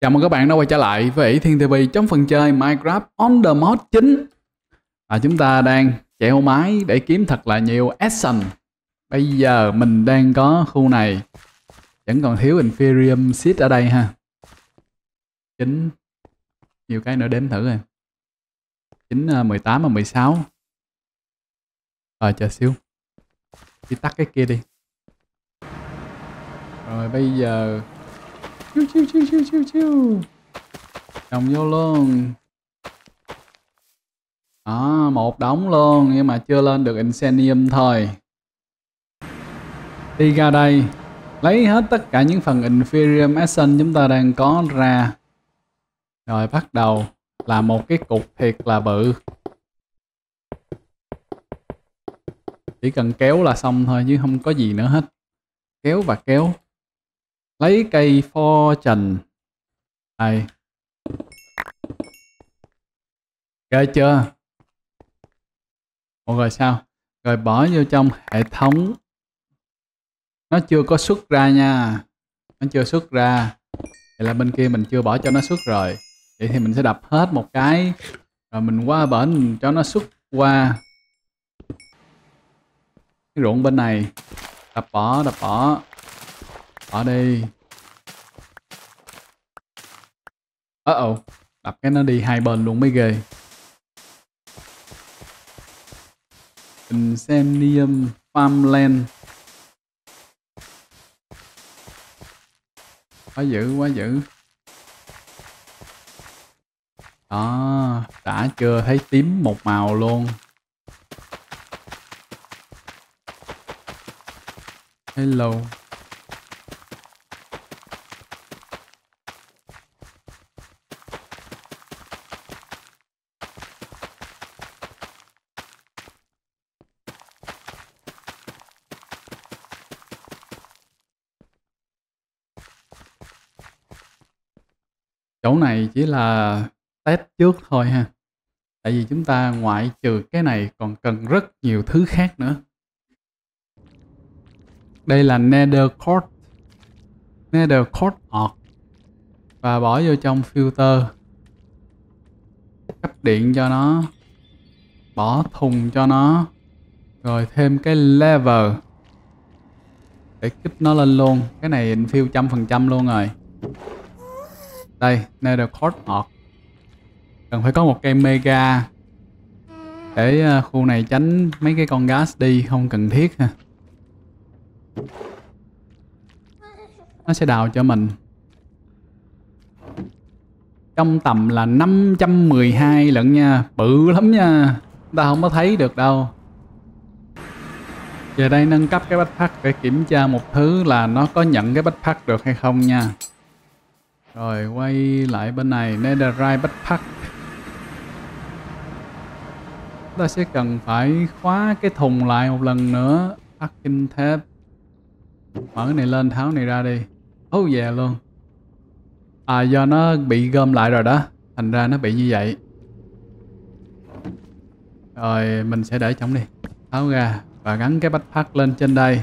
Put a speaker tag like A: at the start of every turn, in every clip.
A: Chào mừng các bạn đã quay trở lại với ỷ Thiên TV trong phần chơi Minecraft on the mod 9. Chúng ta đang treo máy để kiếm thật là nhiều action. Bây giờ mình đang có khu này, vẫn còn thiếu Inferium Seed ở đây ha. 9 nhiều cái nữa đếm thử rồi. 9, 18 và 16. Chờ xíu, đi tắt cái kia đi. Rồi bây giờ chiu trồng vô luôn. Đó, một đống luôn nhưng mà chưa lên được Insanium thôi. Đi ra đây, lấy hết tất cả những phần Inferium Action chúng ta đang có ra. Rồi bắt đầu là một cái cục thiệt là bự. Chỉ cần kéo là xong thôi chứ không có gì nữa hết. Kéo và kéo. Lấy cây fortune. Đây. Ghê chưa? Ủa rồi sao? Rồi bỏ vô trong hệ thống. Nó chưa có xuất ra nha. Nó chưa xuất ra. Vậy là bên kia mình chưa bỏ cho nó xuất rồi. Vậy thì mình sẽ đập hết một cái. Rồi mình qua bển mình cho nó xuất qua cái ruộng bên này. Đập bỏ. Bỏ đi. Đập cái nó đi hai bên luôn mới ghê. Insanium Farmland. Quá dữ. Đó, đã chưa thấy tím một màu luôn. Hello. Chỗ này chỉ là test trước thôi ha. Tại vì chúng ta ngoại trừ cái này còn cần rất nhiều thứ khác nữa. Đây là Nether Quartz Ore. Và bỏ vô trong filter. Cấp điện cho nó. Bỏ thùng cho nó. Rồi thêm cái lever. Để kích nó lên luôn. Cái này infill 100% luôn rồi. Đây, Nether Quartz Ore. Cần phải có một cây mega để khu này tránh mấy cái con gas đi không cần thiết ha. Nó sẽ đào cho mình trong tầm là 512 lận nha. Bự lắm nha. Ta không có thấy được đâu. Giờ đây nâng cấp cái backpack để kiểm tra một thứ là nó có nhận cái backpack được hay không nha. Rồi quay lại bên này, Netherite backpack. Ta sẽ cần phải khóa cái thùng lại một lần nữa. Packing tape. Mở cái này lên, tháo này ra đi. Về luôn. Do nó bị gom lại rồi đó. Thành ra nó bị như vậy. Rồi mình sẽ để trống đi. Tháo ra và gắn cái backpack lên trên đây.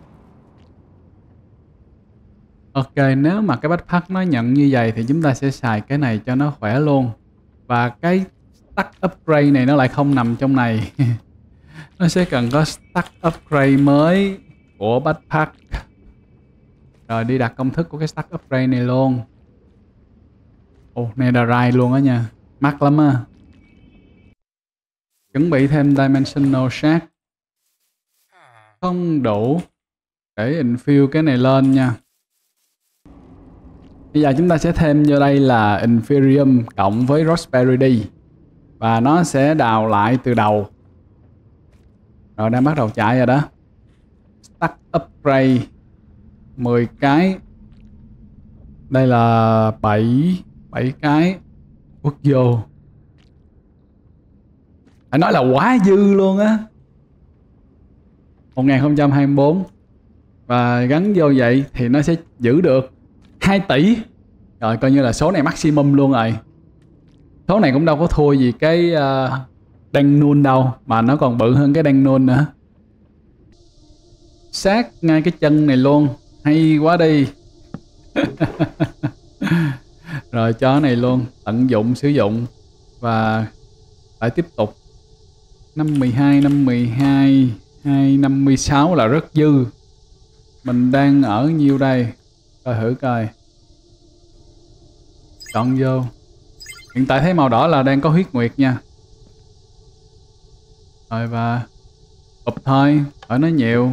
A: Ok, nếu mà cái backpack nó nhận như vậy thì chúng ta sẽ xài cái này cho nó khỏe luôn. Và cái stack upgrade này nó lại không nằm trong này. Nó sẽ cần có stack upgrade mới của backpack. Rồi đi đặt công thức của cái stack upgrade này luôn. Netherite luôn á nha. Mắc lắm á. Chuẩn bị thêm dimensional shard. Không đủ để infill cái này lên nha. Bây giờ chúng ta sẽ thêm vô đây là Inferium cộng với Prosperity. Và nó sẽ đào lại từ đầu. Rồi đang bắt đầu chạy rồi đó. Stack upgrade 10 cái. Đây là 7 cái. Quất vô. Phải nói là quá dư luôn á. 1024. Và gắn vô vậy thì nó sẽ giữ được 2 tỷ. Rồi coi như là số này maximum luôn rồi. Số này cũng đâu có thua gì cái đăng nun đâu. Mà nó còn bự hơn cái đăng nun nữa. Sát ngay cái chân này luôn. Hay quá đi. Rồi cho cái này luôn, tận dụng sử dụng và lại tiếp tục. 52, 52, 256 là rất dư. Mình đang ở nhiêu đây? Coi thử coi. Chọn vô. Hiện tại thấy màu đỏ là đang có huyết nguyệt nha. Rồi và ụp thôi, ở nó nhiều.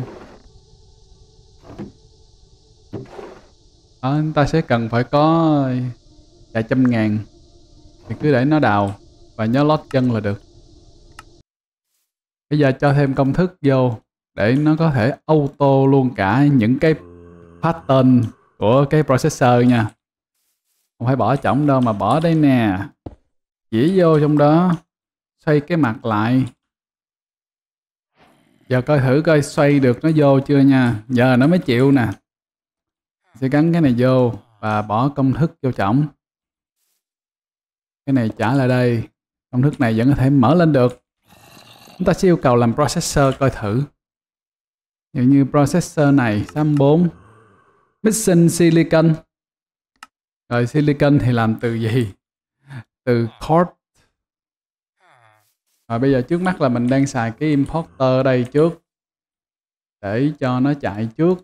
A: Đó, chúng ta sẽ cần phải có vài trăm ngàn. Thì cứ để nó đào và nhớ lót chân là được. Bây giờ cho thêm công thức vô để nó có thể auto luôn cả những cái pattern của cái processor nha. Không phải bỏ trống đâu mà bỏ đây nè. Chỉ vô trong đó, xoay cái mặt lại. Giờ coi thử coi xoay được nó vô chưa nha. Giờ nó mới chịu nè. Sẽ gắn cái này vô và bỏ công thức vô trống. Cái này trả lại đây. Công thức này vẫn có thể mở lên được. Chúng ta sẽ yêu cầu làm processor coi thử. Như như processor này 64 Mission Silicon. Rồi silicon thì làm từ gì? Từ cord. Rồi bây giờ trước mắt là mình đang xài cái importer ở đây trước để cho nó chạy trước.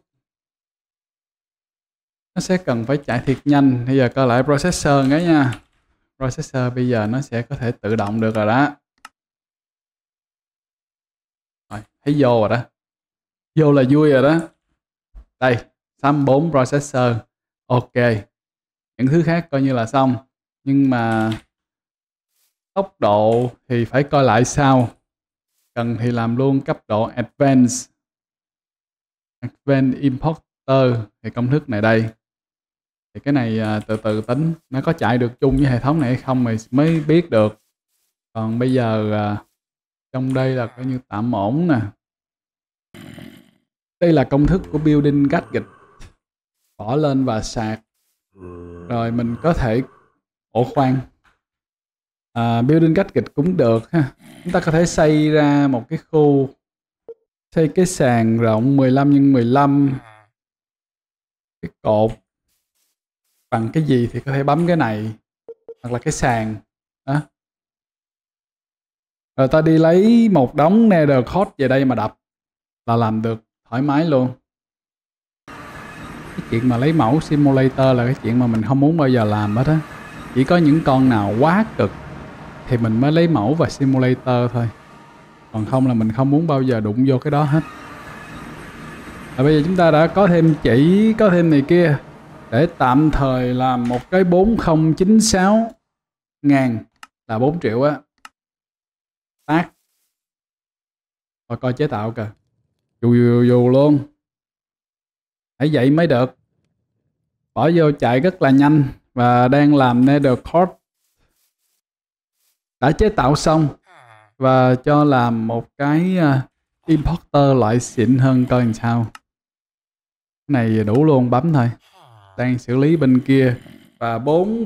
A: Nó sẽ cần phải chạy thiệt nhanh. Bây giờ coi lại processor cái nha. Processor bây giờ nó sẽ có thể tự động được rồi đó. Rồi, thấy vô rồi đó. Vô là vui rồi đó. Đây, 64 processor. Ok. Những thứ khác coi như là xong. Nhưng mà tốc độ thì phải coi lại sau. Cần thì làm luôn cấp độ Advanced. Advanced Importer. Thì công thức này đây. Thì cái này từ từ tính. Nó có chạy được chung với hệ thống này hay không mới biết được. Còn bây giờ trong đây là coi như tạm ổn nè. Đây là công thức của Building Gadget. Bỏ lên và sạc. Rồi mình có thể... Ủa khoan. Building Gadget cũng được ha. Chúng ta có thể xây ra một cái khu. Xây cái sàn rộng 15 x 15. Cái cột. Bằng cái gì thì có thể bấm cái này. Hoặc là cái sàn. Đó. Rồi ta đi lấy một đống Nether Core về đây mà đập. Là làm được thoải mái luôn. Cái chuyện mà lấy mẫu simulator là cái chuyện mà mình không muốn bao giờ làm hết á. Chỉ có những con nào quá cực thì mình mới lấy mẫu và simulator thôi. Còn không là mình không muốn bao giờ đụng vô cái đó hết. Và bây giờ chúng ta đã có thêm chỉ, có thêm này kia. Để tạm thời làm một cái 4096 ngàn là 4 triệu á. Tác. Rồi coi chế tạo kìa. Dù luôn. Phải vậy mới được. Bỏ vô chạy rất là nhanh. Và đang làm Nether Core. Đã chế tạo xong. Và cho làm một cái importer loại xịn hơn coi làm sao. Cái này đủ luôn, bấm thôi. Đang xử lý bên kia. Và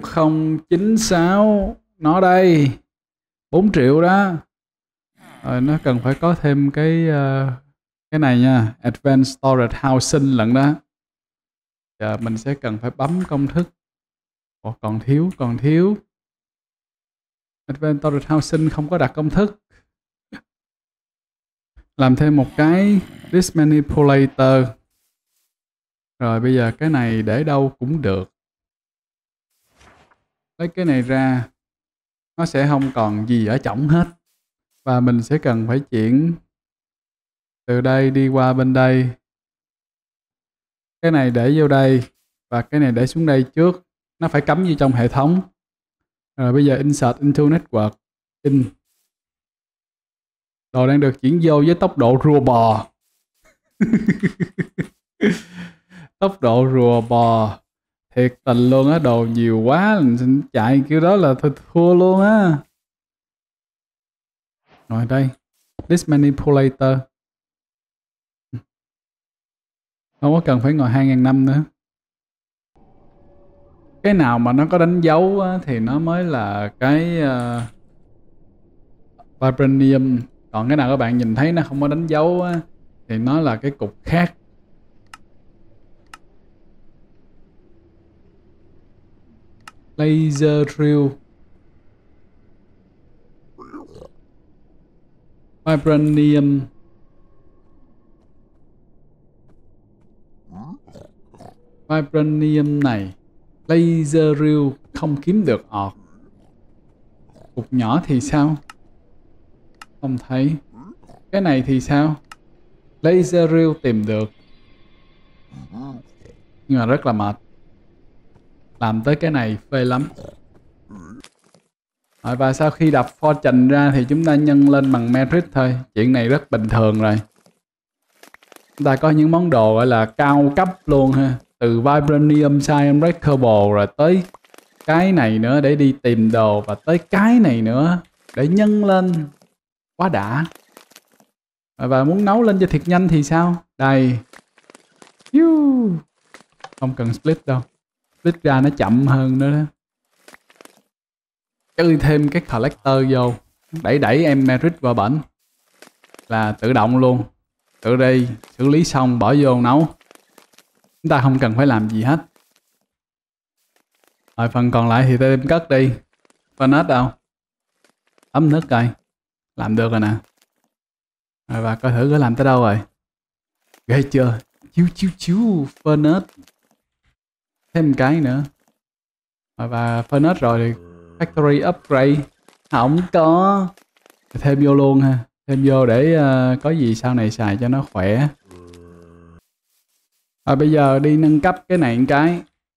A: 4096 nó đây. 4 triệu đó. Rồi nó cần phải có thêm cái này nha. Advanced Storage Housing lận đó. Giờ mình sẽ cần phải bấm công thức. Ồ, còn thiếu. Advanced Storage Housing không có đặt công thức. Làm thêm một cái Disk Manipulator. Rồi bây giờ cái này để đâu cũng được. Lấy cái này ra. Nó sẽ không còn gì ở trỏng hết. Và mình sẽ cần phải chuyển từ đây đi qua bên đây. Cái này để vô đây. Và cái này để xuống đây trước. Nó phải cắm vô trong hệ thống. Rồi bây giờ insert into network. In. Đồ đang được chuyển vô với tốc độ rùa bò. Tốc độ rùa bò. Thiệt tình luôn á. Đồ nhiều quá. Mình chạy kiểu đó là thua luôn á. Rồi đây. Disk Manipulator. Không có cần phải ngồi 2.000 năm nữa. Cái nào mà nó có đánh dấu á, thì nó mới là cái Vibranium. Còn cái nào các bạn nhìn thấy nó không có đánh dấu á, thì nó là cái cục khác. Laser drill. Vibranium. Vibranium này. Laser drill không kiếm được ọt. Cục nhỏ thì sao? Không thấy. Cái này thì sao? Laser drill tìm được. Nhưng mà rất là mệt. Làm tới cái này phê lắm. Và sau khi đập fortune ra thì chúng ta nhân lên bằng merit thôi. Chuyện này rất bình thường rồi. Chúng ta có những món đồ gọi là cao cấp luôn ha. Từ Vibranium Sight Unbreakable rồi tới cái này nữa để đi tìm đồ. Và tới cái này nữa để nhân lên. Quá đã. Và muốn nấu lên cho thiệt nhanh thì sao? Đây. Không cần split đâu. Split ra nó chậm hơn nữa đó. Chơi thêm cái collector vô. Đẩy em merit vào bển. Là tự động luôn. Tự đi xử lý xong bỏ vô nấu. Chúng ta không cần phải làm gì hết. Rồi phần còn lại thì thêm cất đi. Furnace đâu? Ấm nước coi. Làm được rồi nè. Rồi và coi thử có làm tới đâu rồi. Ghê chưa? Chiu Furnace. Thêm cái nữa. Rồi và Furnace rồi thì Factory Upgrade. Không có. Thêm vô luôn ha. Thêm vô để có gì sau này xài cho nó khỏe. Rồi bây giờ đi nâng cấp cái này một cái.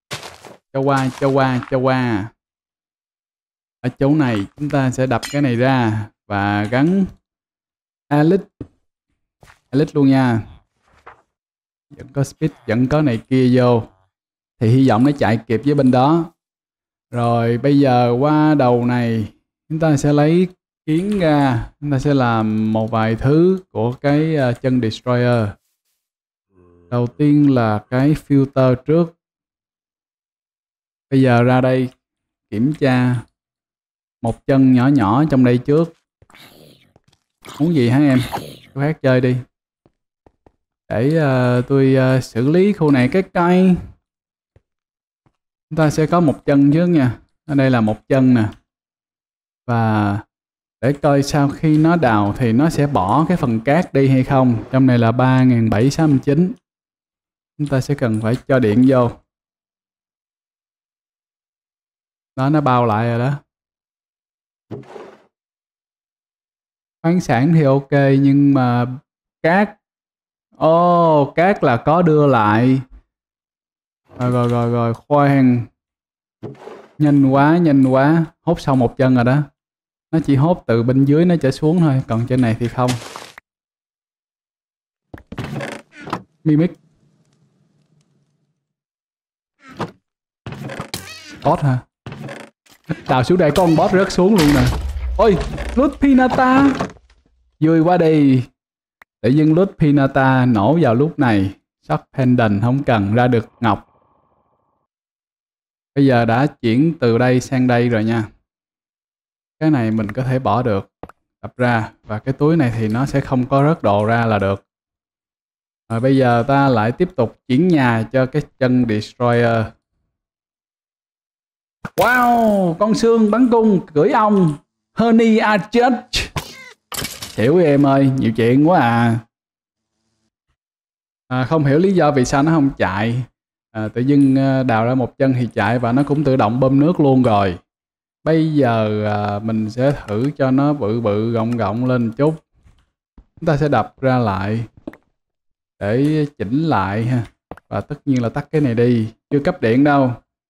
A: Cho qua. Ở chỗ này chúng ta sẽ đập cái này ra. Và gắn Elite luôn nha. Vẫn có speed, vẫn có này kia vô. Thì hy vọng nó chạy kịp với bên đó. Rồi bây giờ qua đầu này chúng ta sẽ lấy kiến ra. Chúng ta sẽ làm một vài thứ của cái chân Destroyer. Đầu tiên là cái filter trước. Bây giờ ra đây kiểm tra một chân nhỏ nhỏ trong đây trước. Muốn gì hả em? Cô hát chơi đi. Để tôi xử lý khu này cái cây. Chúng ta sẽ có một chân trước nha. Ở đây là một chân nè. Và để coi sau khi nó đào thì nó sẽ bỏ cái phần cát đi hay không. Trong này là 3769. Chúng ta sẽ cần phải cho điện vô. Đó, nó bao lại rồi đó. Khoáng sản thì ok nhưng mà cát. Cát là có đưa lại. Rồi khoan. Nhanh quá. Hốt xong một chân rồi đó. Nó chỉ hốt từ bên dưới nó trở xuống thôi. Còn trên này thì không. Mimic. Boss hả? Đào xuống đây có con boss rớt xuống luôn nè. Ôi, Loot Pinata. Vui quá đi. Tự dưng Loot Pinata nổ vào lúc này. Shop Pendant không cần ra được ngọc. Bây giờ đã chuyển từ đây sang đây rồi nha. Cái này mình có thể bỏ được. Đập ra. Và cái túi này thì nó sẽ không có rớt đồ ra là được. Rồi bây giờ ta lại tiếp tục chuyển nhà cho cái chân Destroyer. Wow, con xương bắn cung cưỡi ong. Honey Archer. Hiểu em ơi, nhiều chuyện quá à. Không hiểu lý do vì sao nó không chạy. Tự dưng đào ra một chân thì chạy và nó cũng tự động bơm nước luôn rồi. Bây giờ mình sẽ thử cho nó bự rộng lên chút. Chúng ta sẽ đập ra lại để chỉnh lại ha. Và tất nhiên là tắt cái này đi. Chưa cấp điện đâu.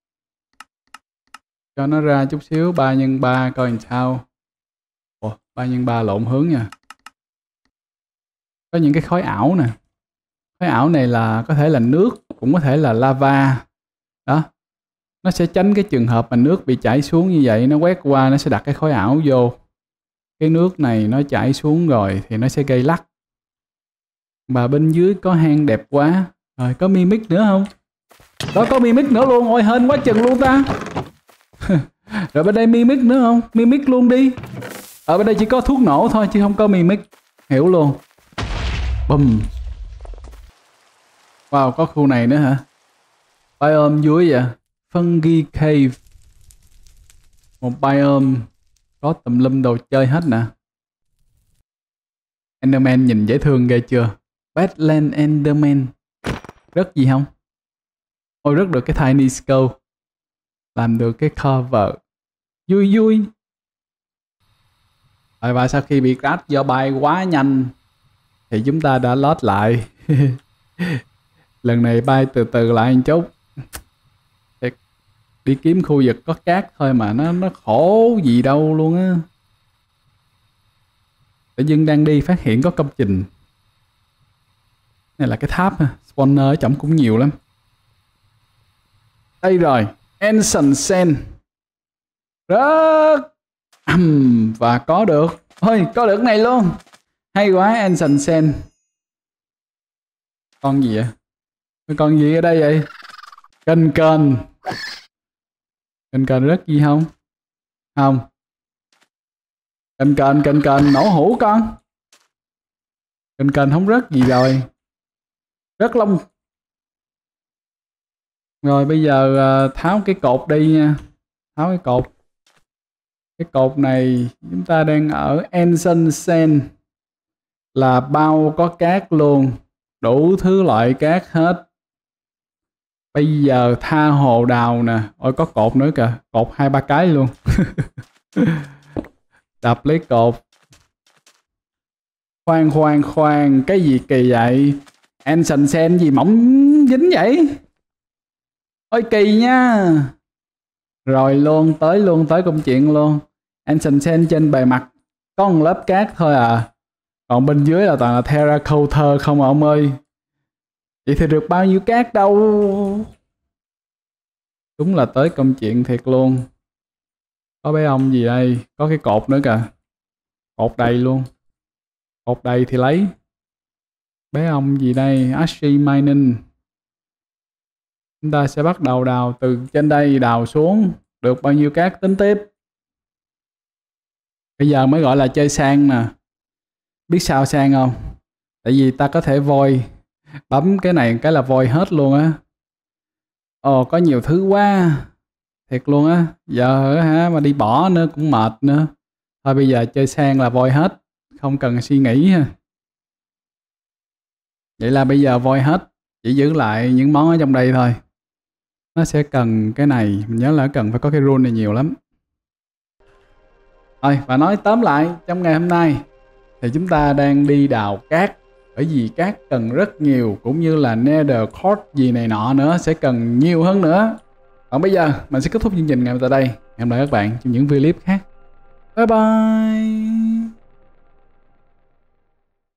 A: Cho nó ra chút xíu 3x3 coi làm sao. 3x3 lộn hướng nha. Có những cái khói ảo nè. Khói ảo này là có thể là nước, cũng có thể là lava. Đó. Nó sẽ tránh cái trường hợp mà nước bị chảy xuống như vậy. Nó quét qua nó sẽ đặt cái khói ảo vô. Cái nước này nó chảy xuống rồi thì nó sẽ gây lắc. Và bên dưới có hang đẹp quá. Rồi có mimic nữa không? Đó, có mimic nữa luôn. Ôi hên quá chừng luôn ta. Rồi bên đây mimic nữa không? Mimic luôn đi. Ở bên đây chỉ có thuốc nổ thôi chứ không có mimic. Hiểu luôn. Bùm. Wow, có khu này nữa hả? Biome dưới vậy. Fungi Cave. Một biome có tùm lum đồ chơi hết nè. Enderman nhìn dễ thương ghê chưa? Badland Enderman. Rất gì không? Ôi rất được cái Tiny Skull. Làm được cái cover. Vui vui. Và sau khi bị crash do bay quá nhanh thì chúng ta đã load lại. Lần này bay từ từ lại một chút. Đi kiếm khu vực có cát thôi mà nó khổ gì đâu luôn á. Tự dưng đang đi phát hiện có công trình. Này là cái tháp ha. Spawner ở trong cũng nhiều lắm. Đây rồi, Ancient Sand. Rớt. Và có được. Ôi, có được cái này luôn. Hay quá, Ancient Sand. Con gì vậy? Con gì ở đây vậy? Kênh kênh. Kênh kênh rất gì không? Không. Kênh kênh nổ hũ con. Kênh kênh không rớt gì rồi. Rất lông. Rồi bây giờ tháo cái cột đi nha. Tháo cái cột. Cái cột này chúng ta đang ở Ancient Sand. Là bao có cát luôn. Đủ thứ loại cát hết. Bây giờ tha hồ đào nè. Ôi có cột nữa kìa. Cột 2-3 cái luôn. Đập lấy cột. Khoan. Cái gì kỳ vậy? Ancient Sand gì mỏng dính vậy? Ôi kỳ nha. Rồi luôn tới công chuyện luôn. Ancient Sand trên bề mặt có một lớp cát thôi à. Còn bên dưới là toàn là terracotta không à ông ơi. Vậy thì được bao nhiêu cát đâu. Đúng là tới công chuyện thiệt luôn. Có bé ông gì đây? Có cái cột nữa kìa. Cột đầy luôn. Cột đầy thì lấy. Bé ông gì đây? Ashy Mining. Chúng ta sẽ bắt đầu đào từ trên đây đào xuống. Được bao nhiêu cát tính tiếp. Bây giờ mới gọi là chơi sang nè. Biết sao sang không? Tại vì ta có thể void. Bấm cái này cái là void hết luôn á. Ồ có nhiều thứ quá. Thiệt luôn á. Giờ hả mà đi bỏ nữa cũng mệt nữa. Thôi bây giờ chơi sang là void hết. Không cần suy nghĩ ha. Vậy là bây giờ void hết. Chỉ giữ lại những món ở trong đây thôi. Nó sẽ cần cái này. Mình nhớ là cần phải có cái rune này nhiều lắm. Rồi và nói tóm lại. Trong ngày hôm nay thì chúng ta đang đi đào cát. Bởi vì cát cần rất nhiều. Cũng như là nether core gì này nọ nữa. Sẽ cần nhiều hơn nữa. Còn bây giờ mình sẽ kết thúc chương trình ngày tại đây. Hẹn gặp lại các bạn trong những video clip khác. Bye bye.